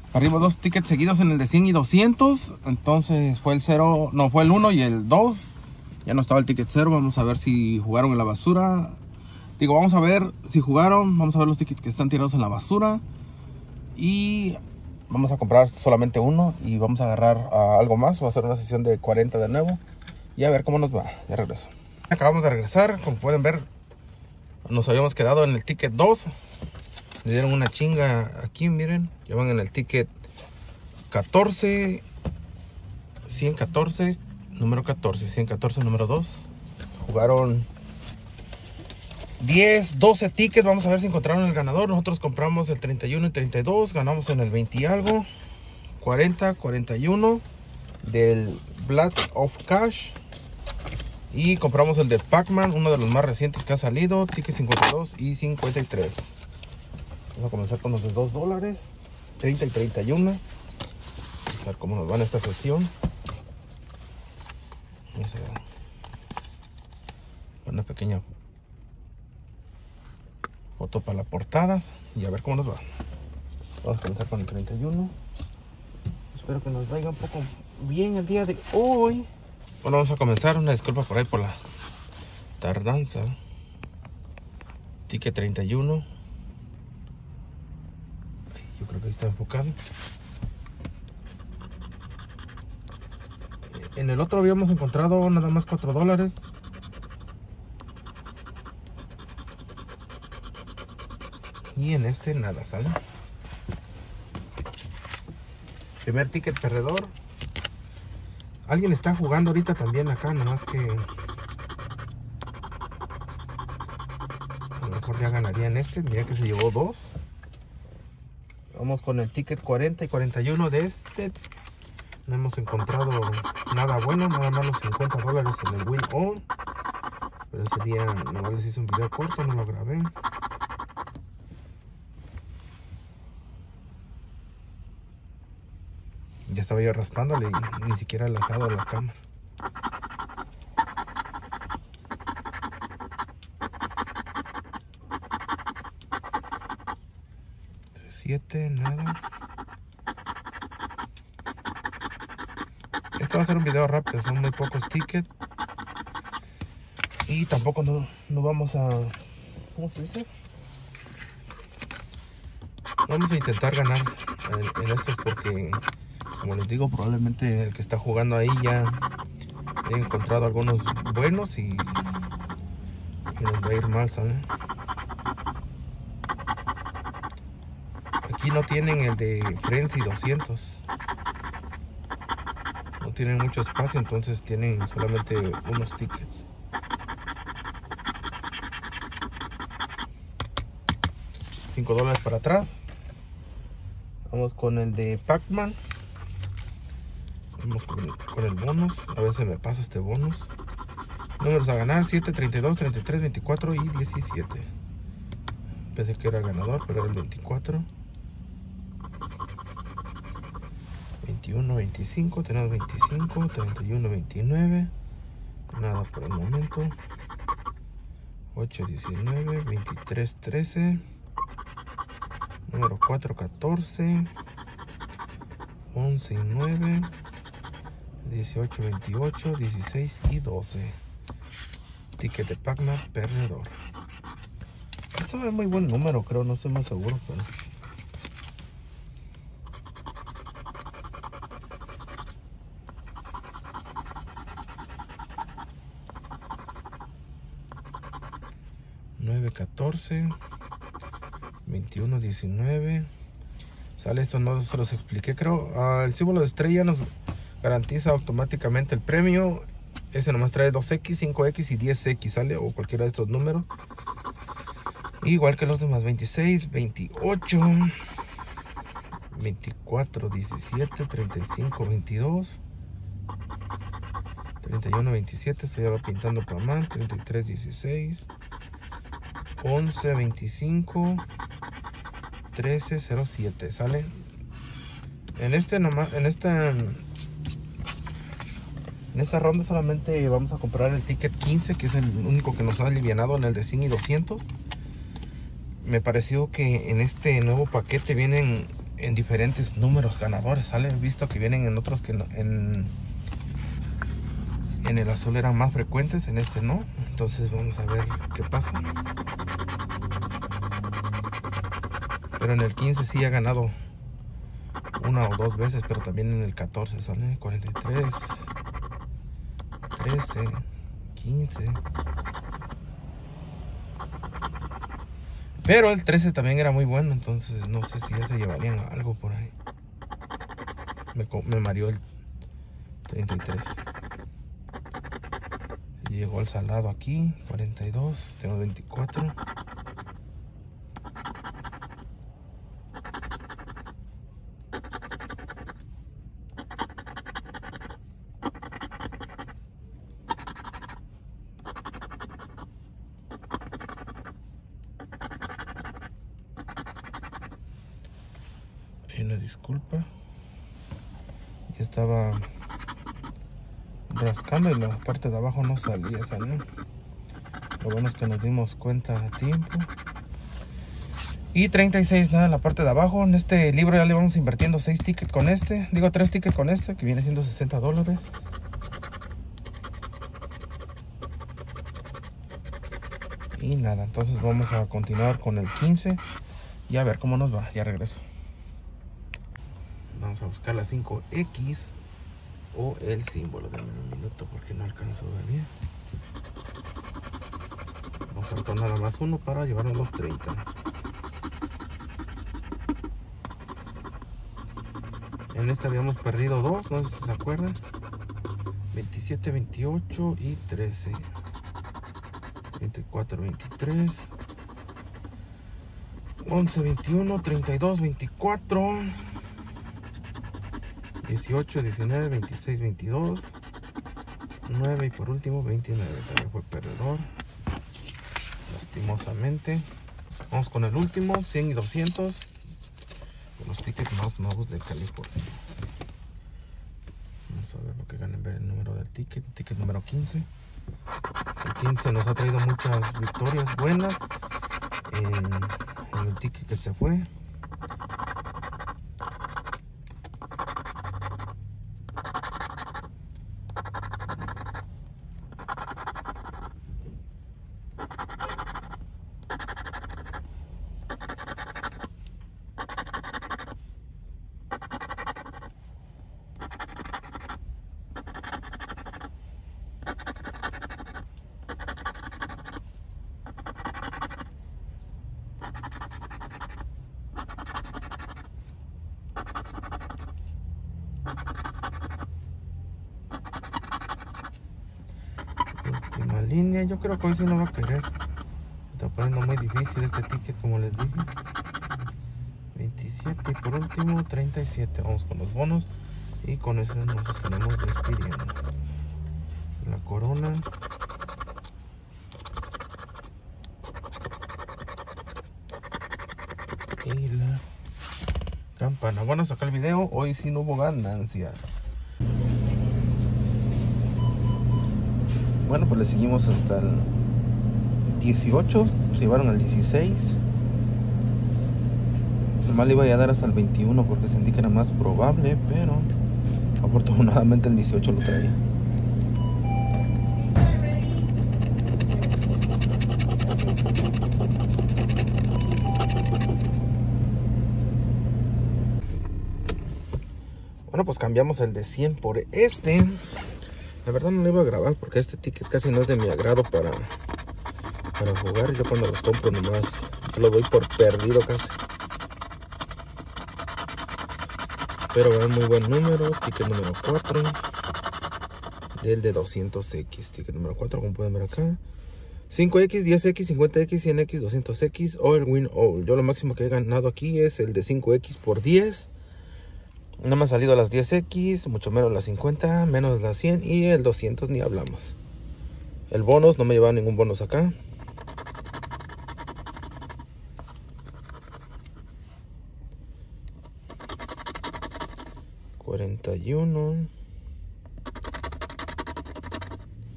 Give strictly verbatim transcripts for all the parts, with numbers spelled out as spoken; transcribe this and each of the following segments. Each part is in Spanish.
Arriba dos tickets seguidos en el de cien y doscientos. Entonces fue el cero, no, fue el uno y el dos. Ya no estaba el ticket cero. Vamos a ver si jugaron en la basura. Digo, vamos a ver si jugaron. Vamos a ver los tickets que están tirados en la basura. Y vamos a comprar solamente uno. Y vamos a agarrar uh, algo más. Voy a hacer una sesión de cuarenta de nuevo. Y a ver cómo nos va. Ya regreso. Acabamos de regresar. Como pueden ver, nos habíamos quedado en el ticket dos. Le dieron una chinga aquí, miren. Llevan en el ticket catorce, ciento catorce, número catorce, ciento catorce, número dos. Jugaron diez, doce tickets. Vamos a ver si encontraron el ganador. Nosotros compramos el treinta y uno y treinta y dos. Ganamos en el veinte y algo. cuarenta, cuarenta y uno del Blast of Cash. Y compramos el de Pac-Man, uno de los más recientes que ha salido. Ticket cincuenta y dos y cincuenta y tres. Vamos a comenzar con los de dos dólares. treinta y treinta y uno. Vamos a ver cómo nos va en esta sesión. Vamos a ver. Una pequeña foto para las portadas. Y a ver cómo nos va. Vamos a comenzar con el treinta y uno. Espero que nos vaya un poco bien el día de hoy. Bueno, vamos a comenzar. Una disculpa por ahí por la tardanza. Ticket treinta y uno. Yo creo que ahí está enfocado. En el otro habíamos encontrado nada más cuatro dólares. Y en este nada, ¿sale? Primer ticket perdedor. Alguien está jugando ahorita también acá, nada más que a lo mejor ya ganaría en este. Mira que se llevó dos. Vamos con el ticket cuarenta y cuarenta y uno de este. No hemos encontrado nada bueno, nada más los cincuenta dólares en el Win On. Pero ese día no les hice un video corto, no lo grabé. Ya estaba yo raspándole y ni siquiera he alejado la cámara. siete, nada. Esto va a ser un video rápido, son muy pocos tickets. Y tampoco no, no vamos a... ¿Cómo se dice? Vamos a intentar ganar en, en estos porque, como les digo, probablemente el que está jugando ahí ya he encontrado algunos buenos y, y nos va a ir mal, ¿saben? Aquí no tienen el de Frenzy doscientos. No tienen mucho espacio, entonces tienen solamente unos tickets. cinco dólares para atrás. Vamos con el de Pac-Man. Vamos con el, con el bonus. A ver si me pasa este bonus. Números a ganar: siete, treinta y dos, treinta y tres, veinticuatro y diecisiete. Pensé que era el ganador, pero era el veinticuatro. veintiuno, veinticinco, tenemos veinticinco, treinta y uno, veintinueve. Nada por el momento. ocho, diecinueve, veintitrés, trece. Número cuatro, catorce. once y nueve. dieciocho, veintiocho, dieciséis y doce. Ticket de Pac-Man perdedor. Esto es muy buen número, creo, no estoy más seguro, pero... nueve, catorce, veintiuno, diecinueve. Sale esto, no se los expliqué, creo. Uh, el símbolo de estrella nos garantiza automáticamente el premio. Ese nomás trae dos equis, cinco equis y diez equis, sale, o cualquiera de estos números. Igual que los demás: veintiséis, veintiocho, veinticuatro, diecisiete, treinta y cinco, veintidós, treinta y uno, veintisiete. Estoy ahora pintando para más. treinta y tres, dieciséis. once, veinticinco, trece, cero siete, ¿sale? En este nomás, en esta en esta ronda solamente vamos a comprar el ticket quince, que es el único que nos ha alivianado en el de cien y doscientos. Me pareció que en este nuevo paquete vienen en diferentes números ganadores, ¿sale? He visto que vienen en otros que no, en, en el azul eran más frecuentes, en este no. Entonces vamos a ver qué pasa. Pero en el quince sí ha ganado una o dos veces, pero también en el catorce, ¿sale? cuarenta y tres, trece, quince. Pero el trece también era muy bueno, entonces no sé si ya se llevarían algo por ahí. Me, me mareó el treinta y tres. Llegó el salado aquí, cuarenta y dos, tengo veinticuatro. Una disculpa, ya estaba rascando y la parte de abajo no salía, ¿sale? Lo bueno es que nos dimos cuenta a tiempo. Y treinta y seis, nada, en la parte de abajo. En este libro ya le vamos invirtiendo seis tickets con este, digo tres tickets con este, que viene siendo sesenta dólares. Y nada, entonces vamos a continuar con el quince y a ver cómo nos va. Ya regreso. Vamos a buscar la cinco X o el símbolo. Dame un minuto porque no alcanzo a ver bien. Vamos a poner nada más uno para llevarnos los treinta. En este habíamos perdido dos, no sé si se acuerdan. veintisiete, veintiocho y trece. veinticuatro, veintitrés. once, veintiuno, treinta y dos, veinticuatro. dieciocho, diecinueve, veintiséis, veintidós, nueve y por último veintinueve. También fue perdedor, lastimosamente. Vamos con el último, cien y doscientos, los tickets más nuevos de California. Vamos a ver lo que ganen, ver el número del ticket. Ticket número quince. El quince nos ha traído muchas victorias buenas en, en el ticket que se fue. Última línea, yo creo que hoy sí no va a querer. Está poniendo muy difícil este ticket, como les dije. veintisiete y por último treinta y siete. Vamos con los bonos y con eso nos estaremos despidiendo. La corona. Y la campana. Bueno, sacar el video. Hoy sí no hubo ganancia. Bueno, pues le seguimos hasta el dieciocho. Se llevaron al dieciséis. Nomás le iba a dar hasta el veintiuno porque sentí que era más probable, pero afortunadamente el dieciocho lo traía. Bueno, pues cambiamos el de cien por este. La verdad no lo iba a grabar porque este ticket casi no es de mi agrado para, para jugar. Yo cuando los compro nomás lo doy por perdido casi. Pero es muy buen número. Ticket número cuatro. Del de doscientos X. Ticket número cuatro, como pueden ver acá. cinco X, diez X, cincuenta X, cien X, doscientos X o el Win All. Yo lo máximo que he ganado aquí es el de cinco X por diez. No me han salido las diez X, mucho menos las cincuenta, menos las cien y el doscientos ni hablamos. El bonus, no me llevaba ningún bonus acá. cuarenta y uno.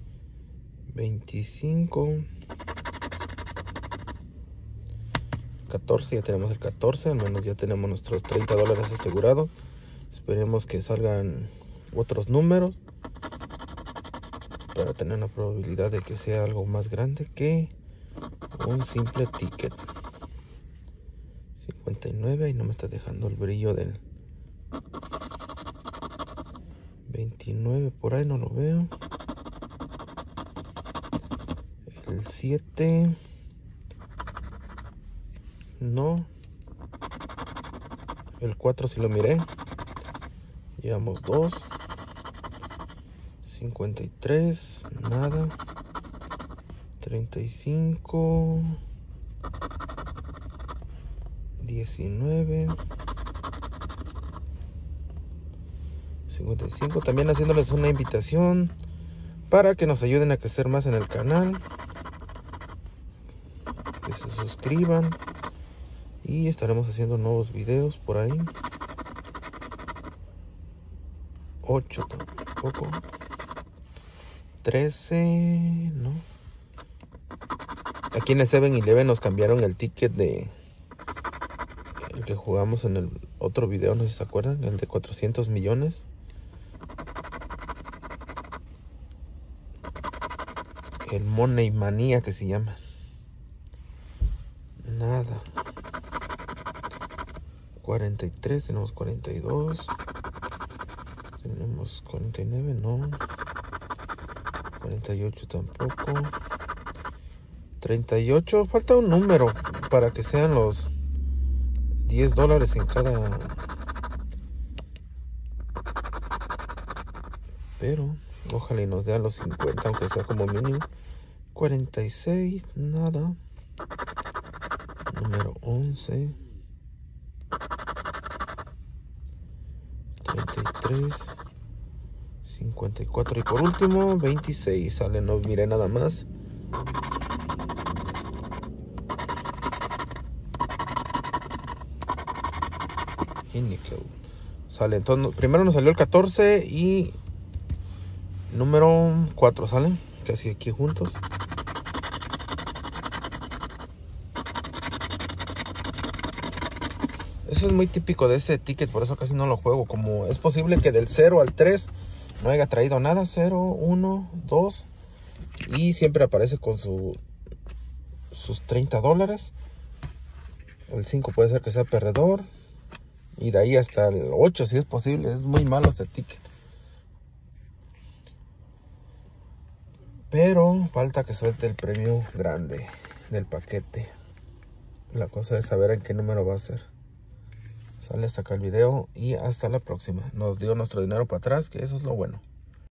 veinticinco. catorce, ya tenemos el catorce, al menos ya tenemos nuestros treinta dólares asegurados. Esperemos que salgan otros números para tener la probabilidad de que sea algo más grande que un simple ticket. cincuenta y nueve, y no me está dejando el brillo del veintinueve, por ahí no lo veo. El siete, no. El cuatro sí lo miré. Llevamos dos. cincuenta y tres, nada. treinta y cinco, diecinueve, cincuenta y cinco. También haciéndoles una invitación para que nos ayuden a crecer más en el canal, que se suscriban, y estaremos haciendo nuevos videos por ahí. ocho tampoco. trece, no. Aquí en el seven eleven nos cambiaron el ticket de el que jugamos en el otro video, no sé si se acuerdan, el de cuatrocientos millones. El Money Manía que se llama. Nada. cuarenta y tres, tenemos cuarenta y dos. Tenemos cuarenta y nueve, no. cuarenta y ocho tampoco. treinta y ocho, falta un número para que sean los diez dólares en cada. Pero ojalá y nos dé a los cincuenta, aunque sea como mínimo. cuarenta y seis, nada. Número once. treinta y tres. cincuenta y cuatro. Y por último, veintiséis. Sale, no miré nada más. Y níquel. Sale, entonces, primero nos salió el catorce y número cuatro, ¿sale? Casi aquí juntos. Eso es muy típico de este ticket, por eso casi no lo juego. Como es posible que del cero al tres no haya traído nada. Cero, uno, dos. Y siempre aparece con su, sus treinta dólares. El cinco puede ser que sea perdedor. Y de ahí hasta el ocho si es posible. Es muy malo este ticket. Pero falta que suelte el premio grande del paquete. La cosa es saber en qué número va a ser. Sale hasta acá el video y hasta la próxima. Nos dio nuestro dinero para atrás, que eso es lo bueno.